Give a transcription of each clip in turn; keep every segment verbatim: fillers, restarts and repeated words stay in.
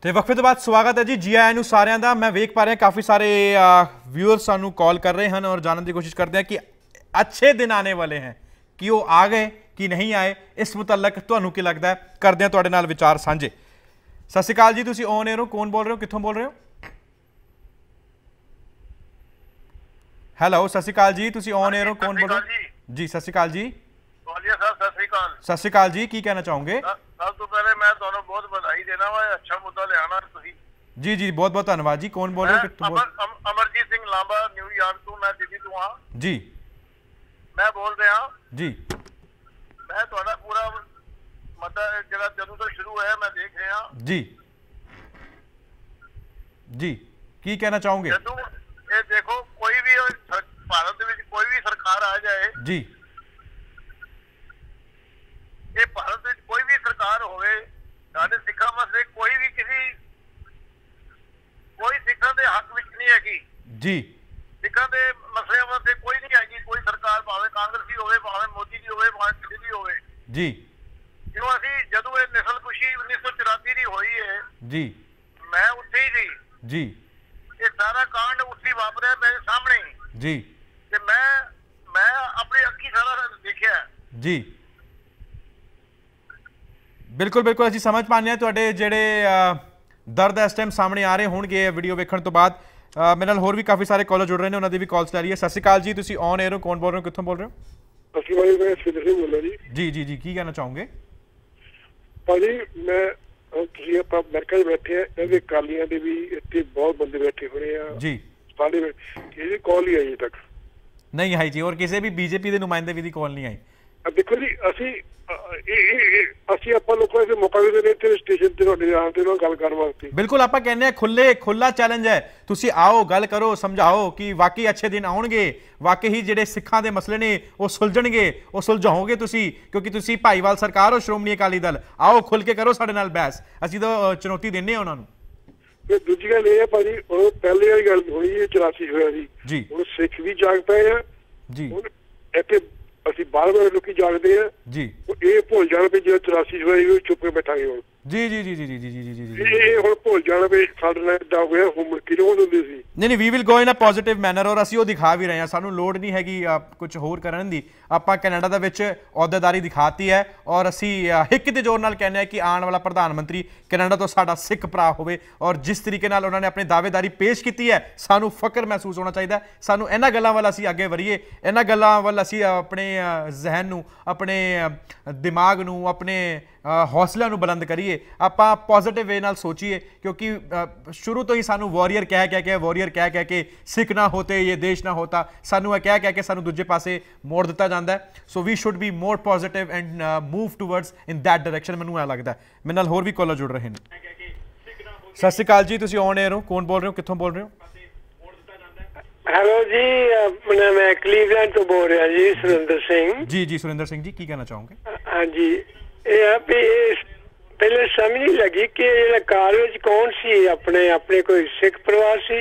तो वक्फे तो बाद स्वागत है जी जी आया सारिਆਂ ਦਾ। मैं वेख पा रहा काफ़ी सारे व्यूअर्स सानू कॉल कर रहे हैं और जानने की कोशिश करते हैं कि अच्छे दिन आने वाले हैं कि वो आ गए कि नहीं आए। इस मुतलक तुहानू की लगता है, करते हैं तुहाडे नाल विचार साझे। सत श्री अकाल जी, तुसीं ऑन एयर हो, कौन बोल रहे हो, कित्थों बोल रहे हो? हैलो, सत श्री अकाल जी, तुसीं ऑन एयर हो, कौन बोल रहे हो जी? सत श्री अकाल जी। सत श्री अकाल जी, की कहना चाहोगे? सब तो पहले मैं तुहानू बहुत बधाई देना वा, अच्छा मुद्दा लियाना तुसीं। जी जी, बहुत बहुत धन्यवाद जी। कौन बोल रहे हो? अमर, अम, अमरजीत सिंह लांबा, न्यूयॉर्क तो, मैं दिल्ली तो हाँ जी। मैं बोल रहा जी। मैं तुहाडा पूरा मतलब जरा जदों तो शुरू होया मैं देख रहा जी जी, की कहना चाहोगे? जदों ये देखो कोई भी भारत दे विच कोई भी सरकार आ जाए जी, ये भारत में कोई भी सरकार होवे, साडे सिक्खां वास्ते कोई भी किसी कोई सिक्खां दे हक विच नहीं हैगी जी। सिक्खां दे मसलियां वास्ते कोई नहीं हैगी कोई सरकार, भावें कांग्रेसी होवे, भावें मोदी जी होवे, भावें किसी भी होवे जी। क्यों असी जदों ये नस्लकुशी उन्नीस सौ चौरासी दी होई है जी मैं उत्थे ही सी जी। ये सारा कांड उत्थे वापरिया मेरे सामने ही जी ते मैं मैं अपनी अखी सारा देखिया जी। बिल्कुल बिल्कुल, असीं समझ पाने हैं तुहाडे जिहड़े दर्द इस टाइम सामने आ रहे होणगे वीडियो वेखण तो बाद। मेरे नाल होर भी काफ़ी सारे कॉलर जुड़ रहे हैं, उन्होंने भी कॉल्स लै रही है। सत श्री अकाल जी, तुसीं ऑन एयर हो, कौन बोल रहे हो, कित्थों बोल रहे हो? ਅਸੀਂ ਭਾਈ ਮੈਂ ਸੁਰਿੰਦਰ ਸਿੰਘ ਬੋਲ ਰਿਹਾ जी जी जी, की कहना चाहोगे? ਭਾਜੀ ਮੈਂ ਤੁਸੀਂ ਆਪਾਂ ਅਮਰੀਕਾ 'ਚ ਬੈਠੇ ਆ, ਇਹਦੇ ਕਾਲੀਆਂ ਦੇ ਵੀ ਇੱਥੇ ਬਹੁਤ ਬੰਦੇ ਬੈਠੇ ਹੋਣੇ ਆ जी। ਸਾਰੇ ਇਹਦੀ ਕਾਲ ਹੀ ਆਈ ਤੱਕ नहीं आई जी, और किसी भी बीजेपी के नुमाइंदे भी कॉल नहीं आई। ਦੇਖੋ ਜੀ ਅਸੀਂ ਅਸੀਂ ਆਪਾਂ ਲੋਕਾਂ ਦੇ ਮੌਕਾ ਦੇ ਇੱਥੇ ਸਟੇਸ਼ਨ ਤੇ ਤੁਹਾਡੇ ਆਉਣ ਤੇ ਨਾਲ ਗੱਲ ਕਰਨ ਵਾਸਤੇ। बिल्कुल, आप कहने खुले खुला चैलेंज है, तुसी आओ गल करो, समझाओ कि वाकई अच्छे दिन आउणगे, वाकई ही ਜਿਹੜੇ ਸਿੱਖਾਂ ਦੇ ਮਸਲੇ ਨੇ ਉਹ ਸੁਲਝਣਗੇ, ਉਹ ਸੁਲਝਾਓਗੇ ਤੁਸੀਂ, ਕਿਉਂਕਿ ਤੁਸੀਂ ਭਾਈਵਾਲ ਸਰਕਾਰ ਹੋ, ਸ਼੍ਰੋਮਣੀ ਅਕਾਲੀ ਦਲ। ਆਓ ਖੁੱਲ ਕੇ ਕਰੋ ਸਾਡੇ ਨਾਲ ਬਹਿਸ, ਅਸੀਂ ਤਾਂ ਚੁਣੌਤੀ ਦਿੰਨੇ ਆ ਉਹਨਾਂ ਨੂੰ। ਤੇ ਦੂਜੀ ਗੱਲ ਇਹ ਹੈ ਭਾਜੀ, ਉਹ ਪਹਿਲੇ ਵਾਲੀ ਗੱਲ ਹੋਈ ਇਹ ਚੁਰਾਸੀ ਹੋਇਆ ਸੀ ਜੀ। ਹੁਣ ਸਿੱਖ ਵੀ ਜਾਗ ਪਏ ਆ ਜੀ। ਹੁਣ ਇੱਥੇ ਅਸੀਂ ਬਾਹਰ ਵਾਲੇ ਲੋਕੀ ਜਾਗਦੇ ਆ ਜੀ। ਇਹ ਭੁੱਲ ਜਾਣ ਵੀ ਜਿਹੜਾ ਚੁਰਾਸੀ ਹੋਇਆ ਉਹ ਚੁੱਪ ਕੇ ਬੈਠਾਂਗੇ ਹੁਣ। जी जी जी जी जी जी जी जी जी। ਇਹ ਹੁਣ ਭੁੱਲ ਜਾਣ ਵੀ ਸਾਡੇ ਨਾਲ ਇੱਦਾਂ ਹੋਇਆ, ਹੁਣ ਕਿਉਂ ਹੁੰਦੇ ਸੀ। नहीं नहीं, we will go in a positive manner, और ਅਸੀਂ ਉਹ ਦਿਖਾ ਵੀ ਰਹੇ ਹਾਂ। ਸਾਨੂੰ ਲੋੜ ਨਹੀਂ ਹੈਗੀ ਕੁਝ ਹੋਰ ਕਰਨ ਦੀ। ਆਪਾਂ ਕੈਨੇਡਾ ਦੇ ਵਿੱਚ ਅਹੁਦੇਦਾਰੀ ਦਿਖਾਤੀ ਹੈ, ਔਰ ਅਸੀਂ ਹਿੱਕ ਦੇ ਜ਼ੋਰ ਨਾਲ ਕਹਿੰਦੇ ਹਾਂ ਕਿ ਆਉਣ ਵਾਲਾ ਪ੍ਰਧਾਨ ਮੰਤਰੀ ਕੈਨੇਡਾ ਤੋਂ ਸਾਡਾ ਸਿੱਖ ਭਰਾ ਹੋਵੇ। ਔਰ ਜਿਸ ਤਰੀਕੇ ਨਾਲ ਉਹਨਾਂ ਨੇ ਆਪਣੀ ਦਾਅਵੇਦਾਰੀ ਪੇਸ਼ ਕੀਤੀ ਹੈ, ਸਾਨੂੰ ਫਖਰ ਮਹਿਸੂਸ ਹੋਣਾ ਚਾਹੀਦਾ। ਸਾਨੂੰ ਇਹਨਾਂ ਗੱਲਾਂ ਵੱਲ ਅਸੀਂ ਅੱਗੇ ਵਰੀਏ, ਇਹਨਾਂ ਗੱਲਾਂ ਵੱਲ ਅਸੀਂ ਆਪਣੇ ਜ਼ਹਿਨ ਨੂੰ, ਆਪਣੇ ਦਿਮਾਗ ਨੂੰ, ਆਪਣੇ ਹੌਸਲਿਆਂ ਨੂੰ ਬੁਲੰਦ ਕਰੀਏ। ਆਪਾਂ ਪੋਜ਼ਿਟਿਵ ਵੇ ਨਾਲ ਸੋਚੀਏ, ਕਿਉਂਕਿ शुरू तो ही सानू वॉरियर कह कह के वॉरियर कह कह के सिख ना होते ये देश ना होता, सानू कह कह के सानू दूजे पासे मोड़ दिता जाता है। So we should be more positive and move towards in that direction. मैनू ऐ लगता है। मेरे नाल होर भी कॉलर जुड़ रहे हैं। सत श्री अकाल जी, तुसीं ऑन एयर हो, कौन बोल रहे हो, कित्थों बोल रहे हो? हेलो जी, अपना मैं क्लीवलैंड तो बोल रहा जी, सुरेंद्र सिंह। जी जी, सुरेंद्र सिंह जी, की कहना चाहोगे? हाँ जी, ये पहले समझ नहीं लगी कि कार विच कौन सी अपने अपने कोई सिख परिवार सी?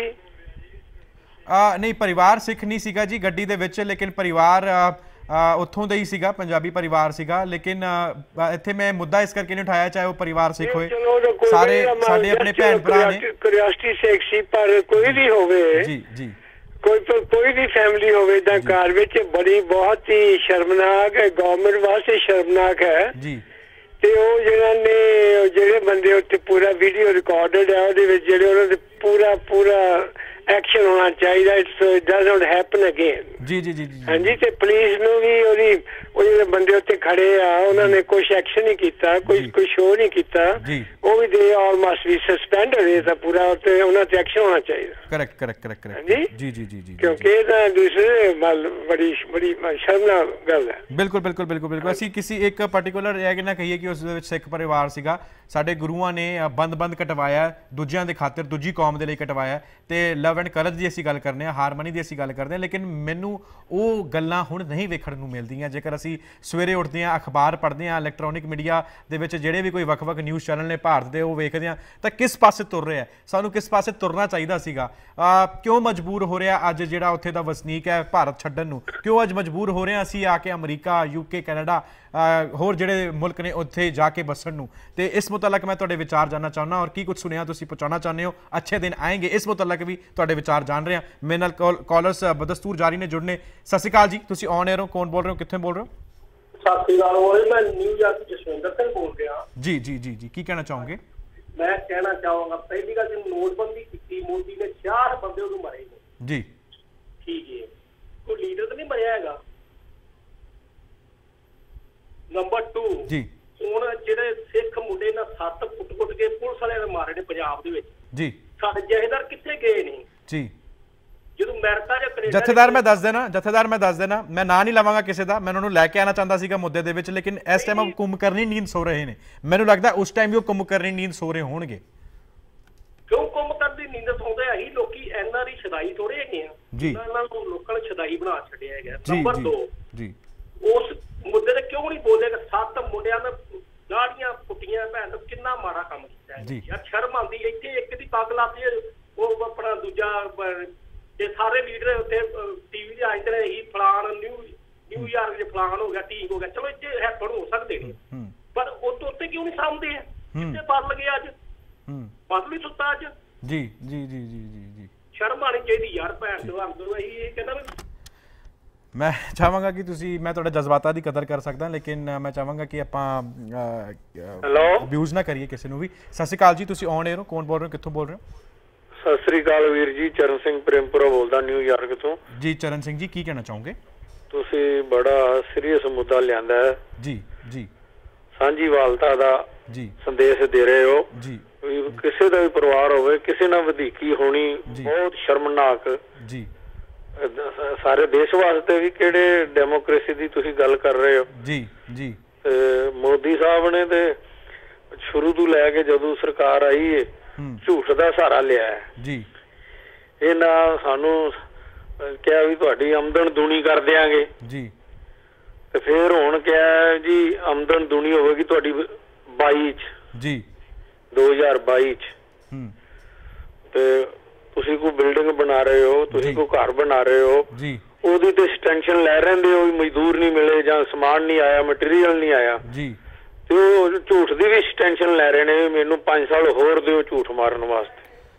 आ, नहीं, परिवार सिख नहीं सीगा जी गड्डी दे विच, लेकिन परिवार उत्थों ਦਾ ਹੀ ਸੀਗਾ, ਪੰਜਾਬੀ ਪਰਿਵਾਰ ਸੀਗਾ। ਲੇਕਿਨ ਇੱਥੇ ਮੈਂ ਮੁੱਦਾ ਇਸ ਕਰਕੇ ਨਹੀਂ ਉਠਾਇਆ ਚਾਹੇ ਉਹ ਪਰਿਵਾਰ ਸਿੱਖ ਹੋਏ, ਸਾਰੇ ਸਾਡੇ ਆਪਣੇ ਭੈਣ ਭਰਾ ਨੇ। ਕੁਰਿਆਸਟੀ ਸਿੱਖ ਸੀ, ਪਰ ਕੋਈ ਵੀ ਹੋਵੇ ਜੀ ਜੀ, ਕੋਈ ਕੋਈ ਵੀ ਫੈਮਿਲੀ ਹੋਵੇ ਤਾਂ ਘਰ ਵਿੱਚ ਬੜੀ ਬਹੁਤ ਹੀ ਸ਼ਰਮਨਾਕ ਹੈ, ਗਵਰਨਮੈਂਟ ਵਾਸਤੇ ਸ਼ਰਮਨਾਕ ਹੈ ਜੀ। ਤੇ ਉਹ ਜਿਹੜਾ ਨੇ ਜਿਹੜੇ ਬੰਦੇ ਉੱਤੇ ਪੂਰਾ ਵੀਡੀਓ ਰਿਕਾਰਡਡ ਹੈ, ਉਹਦੇ ਵਿੱਚ ਜਿਹੜੇ ਉਹਨਾਂ ਦੇ ਪੂਰਾ ਪੂਰਾ ਐਕਸ਼ਨ ਹੋਣਾ ਚਾਹੀਦਾ। It's it does not happen again. ਜੀ ਜੀ ਜੀ ਜੀ, ਹਾਂਜੀ। ਤੇ ਪੁਲਿਸ ਨੂੰ ਵੀ ਉਹਦੀ ਉਹ ਜਿਹੜੇ ਬੰਦੇ ਉੱਤੇ ਖੜੇ ਆ ਉਹਨਾਂ ਨੇ ਕੁਛ ਐਕਸ਼ਨ ਨਹੀਂ ਕੀਤਾ, ਕੋਈ ਕੋਈ ਸ਼ੋਅ ਨਹੀਂ ਕੀਤਾ ਜੀ। ਉਹ ਵੀ ਦੇ ਆਲ ਮਸਟ ਬੀ ਸਸਪੈਂਡਡ। ਇਹ ਤਾਂ ਪੂਰਾ ਉੱਤੇ ਉਹਨਾਂ ਤੇ ਐਕਸ਼ਨ ਹੋਣਾ ਚਾਹੀਦਾ। ਕਰੈਕਟ ਕਰੈਕਟ ਕਰੈਕਟ ਕਰੈਕਟ ਜੀ ਜੀ ਜੀ ਜੀ ਜੀ, ਕਿਉਂਕਿ ਇਹ ਤਾਂ ਦੂਸਰੇ ਬੜੀ ਬੜੀ ਸ਼ਰਮਨਾਕ ਗੱਲ ਹੈ। ਬਿਲਕੁਲ ਬਿਲਕੁਲ ਬਿਲਕੁਲ ਬਿਲਕੁਲ। ਅਸੀਂ ਕਿਸੇ ਇੱਕ ਪਰਟੀਕੂਲਰ ਇਹ ਨਾ ਕਹੀਏ ਕਿ ਉਸ ਦੇ ਵਿੱਚ ਸਿੱਖ ਪਰਿਵਾਰ ਸੀਗਾ। ਸਾਡੇ ਗੁਰੂਆਂ ਨੇ ਬੰਦ ਬੰਦ ਕਟਵਾਇਆ, ਦੂਜਿਆਂ ਦੇ ਖਾਤਰ, ਦੂਜੀ ਕੌਮ ਦੇ ਲਈ ਕਟਵਾਇਆ। ਤੇ ਲਵ ਐਂਡ ਕਰਜ ਦੀ ਅਸੀਂ ਗੱਲ ਕਰਨੇ ਆ, ਹਾਰਮਨੀ ਦੀ ਅਸੀਂ ਗੱਲ ਕਰਦੇ ਹਾਂ, ਲੇਕਿਨ ਮੈਨੂੰ ਉਹ ਗੱਲਾਂ ਹੁਣ ਨਹੀਂ ਵੇਖਣ ਨੂੰ ਮਿਲਦੀਆਂ। ਜੇਕਰ ਅਸੀਂ ਸਵੇਰੇ ਉੱਠਦੇ ਹਾਂ, ਅਖਬਾਰ ਪੜ੍ਹਦੇ ਹਾਂ, ਇਲੈਕਟ੍ਰੋਨਿਕ ਮੀਡੀਆ ਦੇ ਵਿੱਚ ਜਿਹੜੇ ਵੀ ਕੋਈ ਵੱਖ-ਵੱਖ ਨਿਊਜ਼ ਚੈਨਲ ਨੇ ਭਾਰਤ ਦੇ, ਉਹ ਵੇਖਦੇ ਹਾਂ ਤਾਂ ਕਿਸ ਪਾਸੇ ਤੁਰ ਰਿਹਾ, ਸਾਨੂੰ ਕਿਸ ਪਾਸੇ ਤੁਰਨਾ ਚਾਹੀਦਾ ਸੀਗਾ। ਕਿਉਂ ਮਜਬੂਰ ਹੋ ਰਿਹਾ ਅੱਜ ਜਿਹੜਾ ਉੱਥੇ ਦਾ ਵਸਨੀਕ ਹੈ ਭਾਰਤ ਛੱਡਣ ਨੂੰ, ਕਿਉਂ ਅੱਜ ਮਜਬੂਰ ਹੋ ਰਹੇ ਹਾਂ ਅਸੀਂ ਆ ਕੇ ਅਮਰੀਕਾ, ਯੂਕੇ, ਕੈਨੇਡਾ, ਹੋਰ ਜਿਹੜੇ ਮੁਲਕ ਨੇ ਉੱਥੇ ਜਾ ਕੇ ਬਸਣ ਨੂੰ। ਤੇ ਇਸ ਮੁਤਲਕ ਮੈਂ ਤੁਹਾਡੇ ਵਿਚਾਰ ਜਾਨਣਾ ਚਾਹੁੰਦਾ, ਔਰ ਕੀ ਕੁਝ ਸੁਣਿਆ ਤੁਸੀਂ ਪਹੁੰਚਾਉਣਾ ਚਾਹੁੰਦੇ ਹੋ। ਅੱਛੇ ਦਿਨ ਆਏਂਗੇ, ਇਸ ਮੁਤਲਕ ਵੀ ਤੁਹਾਡੇ ਵਿਚਾਰ ਜਾਣ ਰਹੇ ਹਾਂ। ਮੇਰੇ ਨਾਲ ਕਾਲਰਸ ਬਦਸਤੂਰ ਜਾਰੀ ਨੇ ਜੁੜਨੇ। ਸਤਿ ਸ਼੍ਰੀ ਅਕਾਲ ਜੀ, ਤੁਸੀਂ ਔਨ 에ਅਰ ਹੋ, ਕੌਣ ਬੋਲ ਰਹੇ ਹੋ, ਕਿੱਥੇ ਬੋਲ ਰਹੇ ਹੋ? ਸਤਿ ਸ਼੍ਰੀ ਅਕਾਲ ਹੋਏ, ਮੈਂ ਨਿਊਯਾਰਕ ਜਸਵਿੰਦਰ ਸਿੰਘ ਬੋਲ ਰਿਹਾ। ਜੀ ਜੀ ਜੀ ਜੀ ਕੀ ਕਹਿਣਾ ਚਾਹੋਗੇ? ਮੈਂ ਕਹਿਣਾ ਚਾਹਾਂਗਾ ਪਹਿਲੀ ਗੱਲ, ਜਦੋਂ ਨੋਟਬੰਦੀ ਕੀਤੀ ਮੋਦੀ ਨੇ ਛਿਆਹਠ ਬੰਦੇ ਉਹਨੂੰ ਮਾਰੇ ਨੇ ਜੀ, ਠੀਕ ਹੈ, ਕੋਈ ਲੀਡਰ ਤਾਂ ਨਹੀਂ ਮਰਿਆ ਹੈਗਾ। ਨੰਬਰ ਟੂ ਜੀ, ਹੁਣ ਜਿਹੜੇ ਸਿੱਖ ਮੁੰਡੇ ਨਾਲ ਸੱਤ ਫੁੱਟ ਫੁੱਟ ਕੇ ਪੁਲਿਸ ਵਾਲਿਆਂ ਨੇ ਮਾਰੇ ਨੇ ਪੰਜਾਬ ਦੇ ਵਿੱਚ ਜੀ, ਸਾਡੇ ਜਥੇਦਾਰ ਕਿੱਥੇ ਗਏ ਨੇ ਜੀ। ਜਦੋਂ ਅਮਰੀਕਾ ਜਾਂ ਕੈਨੇਡਾ ਜਥੇਦਾਰ ਮੈਂ ਦੱਸ ਦੇਣਾ ਜਥੇਦਾਰ ਮੈਂ ਦੱਸ ਦੇਣਾ ਮੈਂ ਨਾਂ ਨਹੀਂ ਲਵਾਂਗਾ ਕਿਸੇ ਦਾ, ਮੈਂ ਉਹਨਾਂ ਨੂੰ ਲੈ ਕੇ ਆਉਣਾ ਚਾਹੁੰਦਾ ਸੀਗਾ ਮੁੱਦੇ ਦੇ ਵਿੱਚ, ਲੇਕਿਨ ਇਸ ਟਾਈਮ ਉਹ ਕੁੰਭ ਕਰਨੀ ਨੀਂਦ ਸੋ ਰਹੇ ਨੇ। ਮੈਨੂੰ ਲੱਗਦਾ ਉਸ ਟਾਈਮ ਵੀ ਉਹ ਕੁੰਭ ਕਰਨੀ ਨੀਂਦ ਸੋ ਰਹੇ ਹੋਣਗੇ। ਕਿਉਂ ਕੁੰਭ ਕਰਦੀ ਨੀਂਦ ਸੌਂਦੇ ਆਹੀ ਲੋਕੀ ਐਨਆਰਆਈ ਛਦਾਈ ਥੋੜੇ ਹੈਗੇ ਆ ਜੀ, ਇਹਨਾਂ ਨੂੰ ਲੋਕਾਂ ਨੇ ਛਦਾਈ ਬਣਾ ਛੱਡਿਆ ਹੈਗਾ। ਜੀ ਨੰਬਰ ਦੋ ਜੀ, ਉਸ ਮੁੱਦੇ ਤੇ ਕਿਉਂ ਨਹੀਂ ਬੋਲੇ ਕਿ ਸੱਤ ਮੁੰਡਿਆਂ ਨੇ ਦਾੜੀਆਂ ਪੁੱਟੀਆਂ, ਭੈਣ ਤੋਂ ਕਿੰਨਾ ਮਾੜਾ ਕੰਮ ਕੀਤਾ ਹੈ ਯਾਰ, ਸ਼ਰਮ ਆਉਂਦੀ। ਇੱਥੇ ਇੱਕ ਦੀ ਪੱਗ ਲਾਤੀ, ਉਹ ਆਪਣਾ ਦੂਜਾ ਜੇ ਸਾਰੇ ਲੀਡਰ ਉੱਥੇ ਟੀਵੀ ਤੇ ਆਉਂਦੇ ਨੇ ਹੀ ਫਲਾਣ ਨਿਊ ਨਿਊਯਾਰਕ ਜੇ ਫਲਾਣ ਹੋ ਗਿਆ, ਠੀਕ ਹੋ ਗਿਆ, ਚਲੋ ਇੱਥੇ ਹੈਪਨ ਹੋ ਸਕਦੇ ਨੇ, ਪਰ ਉਹ ਤੋਂ ਉੱਤੇ ਕਿਉਂ ਨਹੀਂ ਸਾਹਮਣੇ ਆ? ਕਿੱਥੇ ਬਦਲ ਗਿਆ ਅੱਜ? ਬਦਲ ਨਹੀਂ ਸੁੱਤਾ ਅੱਜ? ਜੀ ਜੀ ਜੀ ਜੀ ਜੀ ਜੀ ਸ਼ਰਮ ਆਣੀ ਚਾਹੀਦੀ ਯਾਰ, ਭੈਣ ਤੋਂ ਅੰਦਰ ਇਹੀ ਇਹ ਕਹਿੰਦਾ ਵੀ। ਮੈਂ ਚਾਹਾਂਗਾ ਕਿ ਤੁਸੀਂ, ਮੈਂ ਤੁਹਾਡੇ ਜਜ਼ਬਾਤਾਂ ਦੀ ਕਦਰ ਕਰ ਸਕਦਾ, ਲੇਕਿਨ ਮੈਂ ਚਾਹਾਂਗਾ ਕਿ ਆਪਾਂ ਹੈਲੋ ਅਬਿਊਜ਼ ਨਾ ਕਰੀਏ ਕਿਸੇ ਨੂੰ ਵੀ। ਸਤਿ ਸ਼੍ਰੀ ਅਕਾਲ ਜੀ, ਤੁਸੀਂ ਔਨ 에ਅਰ ਹੋ, ਕੌਣ ਬੋਲ ਰਹੇ ਹੋ, ਕਿੱਥੋਂ ਬੋਲ ਰਹੇ ਹੋ? ਸਤਿ ਸ੍ਰੀ ਅਕਾਲ ਵੀਰ ਜੀ, ਚਰਨ ਸਿੰਘ ਪ੍ਰੇਮਪੁਰਾ ਬੋਲਦਾ ਨਿਊਯਾਰਕ ਤੋਂ। ਜੀ ਚਰਨ ਸਿੰਘ ਜੀ, ਕੀ ਕਹਿਣਾ ਚਾਹੋਗੇ? ਤੁਸੀਂ ਬੜਾ ਸੀਰੀਅਸ ਮੁੱਦਾ ਲਿਆਂਦਾ ਹੈ ਜੀ ਜੀ, ਸਾਂਝੀਵਾਲਤਾ ਦਾ ਜੀ ਸੰਦੇਸ਼ ਦੇ ਰਹੇ ਹੋ ਜੀ। ਕਿਸੇ ਦਾ ਵੀ ਪਰਿਵਾਰ ਹੋਵੇ, ਕਿਸੇ ਨਾਲ ਵਧੀਕੀ ਹੋਣੀ ਬਹੁਤ ਸ਼ਰਮਨਾਕ ਜੀ, ਸਾਰੇ ਦੇਸ਼ ਵਾਸਤੇ ਵੀ। ਕਿਹੜੇ ਡੈਮੋਕ੍ਰੇਸੀ ਦੀ ਤੁਸੀਂ ਗੱਲ ਕਰ ਰਹੇ ਹੋ? ਜੀ ਜੀ। ਤੇ ਮੋਦੀ ਸਾਹਿਬ ਨੇ ਤੇ ਸ਼ੁਰੂ ਤੋਂ ਲੈ ਕੇ ਜਦੋਂ ਸਰਕਾਰ ਆਈ ਹੈ ਝੂਠ ਦਾ ਸਹਾਰਾ ਲਿਆ ਹੈ ਜੀ। ਇਹਨਾਂ ਸਾਨੂੰ ਕਿਹਾ ਵੀ ਤੁਹਾਡੀ ਆਮਦਨ ਦੂਣੀ ਕਰ ਦਿਆਂਗੇ ਜੀ, ਤੇ ਫਿਰ ਹੁਣ ਕਿਹਾ ਜੀ ਆਮਦਨ ਦੂਣੀ ਹੋਵੇਗੀ ਤੁਹਾਡੀ ਬਾਈ ਚ ਜੀ, ਦੋ ਹਜ਼ਾਰ ਬਾਈ ਚ। ਹੂੰ, ਤੇ ਤੁਸੀਂ ਕੋਈ ਬਿਲਡਿੰਗ ਬਣਾ ਰਹੇ ਹੋ, ਤੁਸੀਂ ਕੋਈ ਘਰ ਬਣਾ ਰਹੇ ਹੋ ਜੀ, ਉਹਦੀ ਤੇ ਟੈਨਸ਼ਨ ਲੈ ਰਹਿੰਦੇ ਹੋ, ਮਜ਼ਦੂਰ ਨਹੀਂ ਮਿਲੇ ਜਾਂ ਸਮਾਨ ਨਹੀਂ ਆਇਆ, ਮਟੀਰੀਅਲ ਨਹੀਂ ਆਇਆ ਜੀ। ਤੇ ਉਹ ਝੂਠ ਦੀ ਵੀ ਟੈਨਸ਼ਨ ਲੈ ਰਹੇ ਨੇ, ਮੈਨੂੰ ਪੰਜ ਸਾਲ ਹੋਰ ਦਿਓ ਝੂਠ ਮਾਰਨ ਵਾਸਤੇ।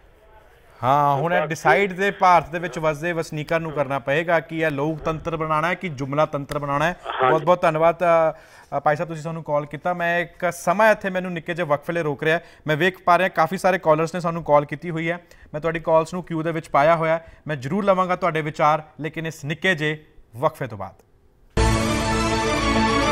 ਹਾਂ, ਹੁਣ ਇਹ ਡਿਸਾਈਡ ਦੇ ਭਾਰਤ ਦੇ ਵਿੱਚ ਵਸਦੇ ਵਸਨੀਕਾਂ ਨੂੰ ਕਰਨਾ ਪਏਗਾ ਕਿ ਇਹ ਲੋਕਤੰਤਰ ਬਣਾਉਣਾ ਹੈ ਕਿ ਜੁਮਲਾ ਤੰਤਰ ਬਣਾਉਣਾ ਹੈ। ਬਹੁਤ ਬਹੁਤ ਧੰਨਵਾਦ ਭਾਈ ਸਾਹਿਬ, ਤੁਸੀਂ ਸਾਨੂੰ ਕਾਲ ਕੀਤਾ। ਮੈਂ ਇੱਕ ਸਮਾਂ ਇੱਥੇ ਮੈਨੂੰ ਨਿੱਕੇ ਜਿਹੇ ਵਕਫੇ ਲਈ ਰੋਕ ਰਿਹਾ। ਮੈਂ ਵੇਖ ਪਾ ਰਿਹਾ ਕਾਫੀ ਸਾਰੇ ਕਾਲਰਸ ਨੇ ਸਾਨੂੰ ਕਾਲ ਕੀਤੀ ਹੋਈ ਹੈ। ਮੈਂ ਤੁਹਾਡੀ ਕਾਲਸ ਨੂੰ ਕਿਊ ਦੇ ਵਿੱਚ ਪਾਇਆ ਹੋਇਆ, ਮੈਂ ਜ਼ਰੂਰ ਲਵਾਂਗਾ ਤੁਹਾਡੇ ਵਿਚਾਰ, ਲੇਕਿਨ ਇਸ ਨਿੱਕੇ ਜਿਹੇ ਵਕਫੇ ਤੋਂ ਬਾਅਦ।